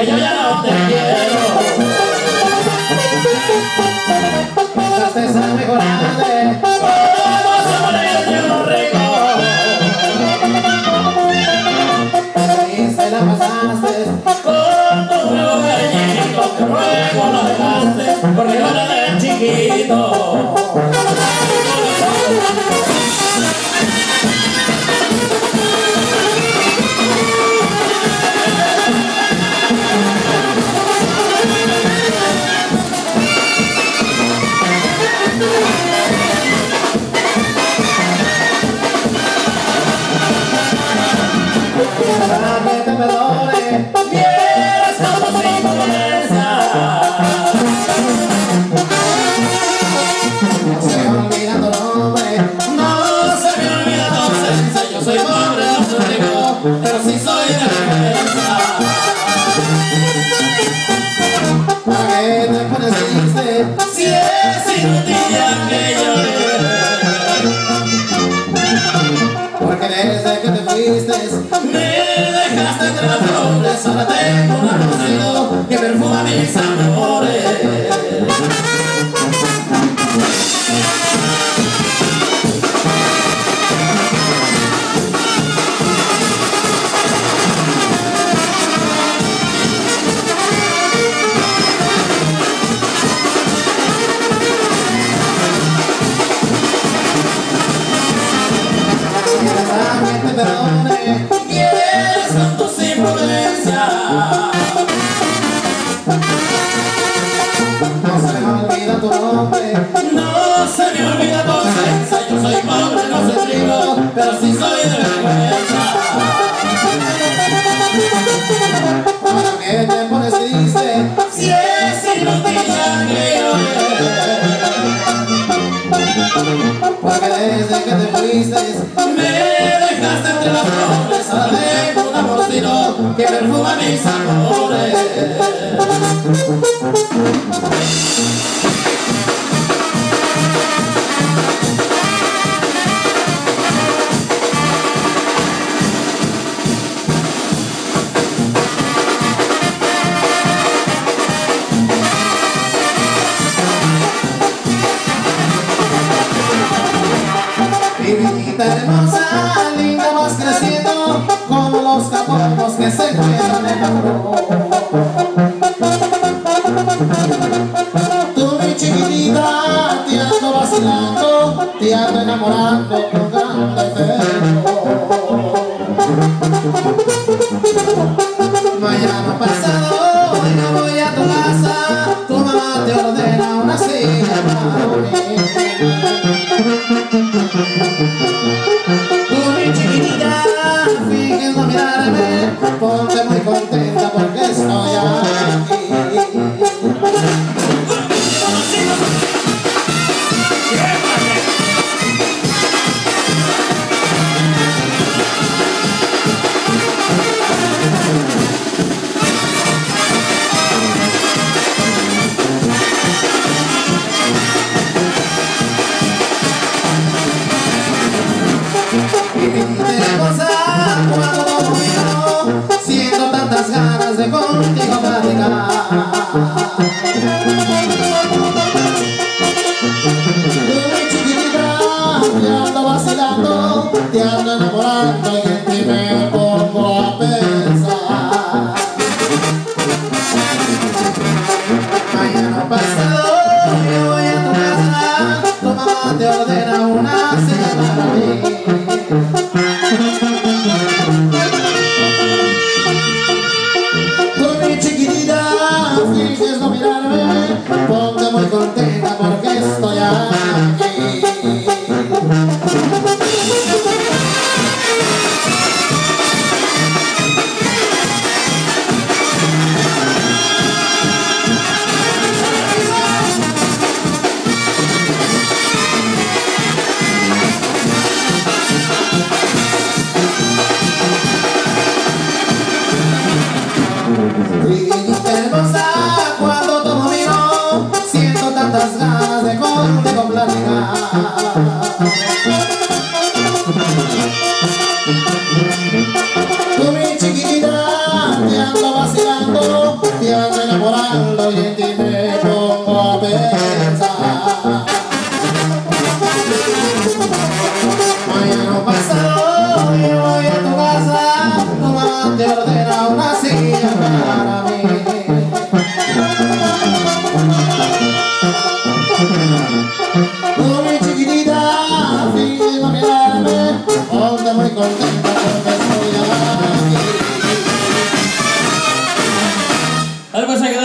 porque yo ya no te quiero. Esta tristeza muy grande, Vamos a morir de lo rico. y se la pasaste Con tu nuevo cariñito, que luego lo dejaste, porque yo era de chiquito. para que te perdone. Vieras como sin pobreza. No se me olvida tu nombre, No se me olvida tu ausencia. Yo soy pobre, no soy rico, pero sí soy de vergüenza. para que te pones triste. Si es inútil ya que lloré, Porque desde que te fuiste, me dejaste entre las flores. Ahora tengo un rocío que perfuma mis amores. para que te perdone. Quieres con tu imprudencia. No se me olvida tu nombre, No se me olvida tu ausencia. Yo soy pobre, no soy rico, pero sí soy de vergüenza. para que te pones triste. Si es inútil ya que lloré, Porque desde que te fuiste, me dejaste entre las flores. Ahora tengo un amorcito que perfuma mis amores. mi viñita hermosa, linda vas creciendo, como los campos que se encuentran en la flor. Tú mi chiquitita, te ando vacilando, te ando enamorando con grande fervor. Mañana pasado yo voy a tu casa, tu mamá te ordena una silla para mí. Tú mi chiquitita, fingiendo mirarme, ponte muy contenta porque estoy aquí. Y mi hermosa, cuando vino, siento tantas ganas mamá te ordena una silla para mí. Tú, mi chiquitita, finge a mirarme, ponte muy contenta porque estoy aquí. Algo se